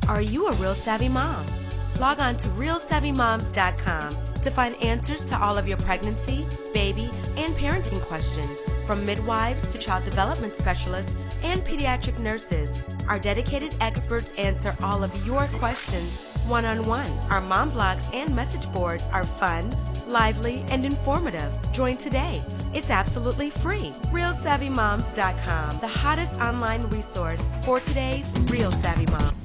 Are you a real savvy mom? Log on to realsavvymoms.com to find answers to all of your pregnancy, baby, and parenting questions. From midwives to child development specialists and pediatric nurses, our dedicated experts answer all of your questions one-on-one. Our mom blogs and message boards are fun, lively, and informative. Join today. It's absolutely free. realsavvymoms.com, the hottest online resource for today's real savvy mom.